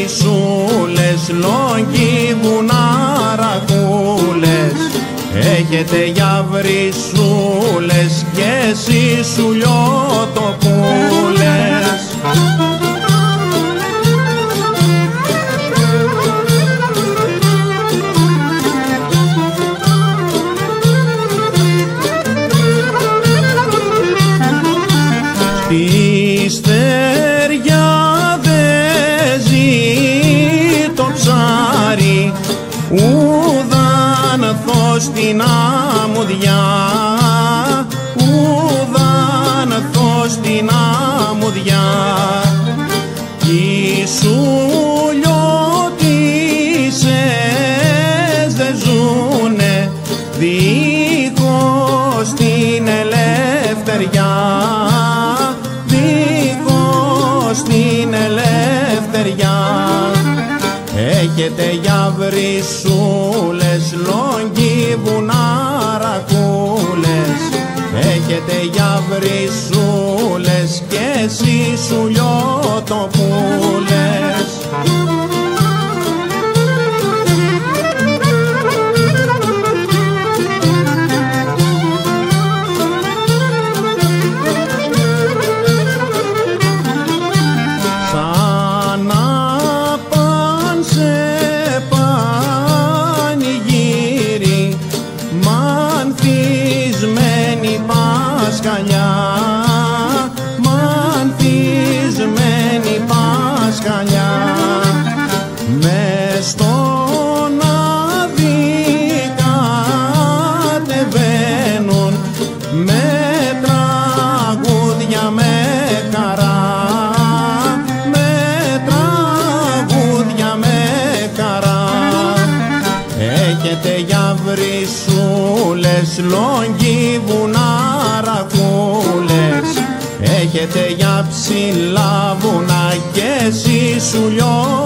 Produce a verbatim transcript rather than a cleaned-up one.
βρυσούλες, λόγκοι, βουναρακούλες. Έχετε για βρυσούλες και εσείς σουλιότοπούλες. Στη στεριά δε ζει το ψάρι, ουδάνθος στην αμμουδιά, ουδάνθος στην αμμουδιά. Κι οι σουλιώτισσες δε ζουνε δίχως την ελευθεριά, δίχως την ελευθεριά. Έχετε για βρυσούλες, λόγκοι, βουναρακούλες. Έχετε για βρυσούλες και εσείς σουλιότοπούλες. Πασκαλιά, μανθισμένη Πασκαλιά, μες στον Άδη κατεβαίνουν με τραγούδια, με χαρά, με τραγούδια, με χαρά. Έχετε για βρυσούλες, λόγκοι, βουναρακούλες. Έχετε για ψηλά βουνά και εσείς σουλιό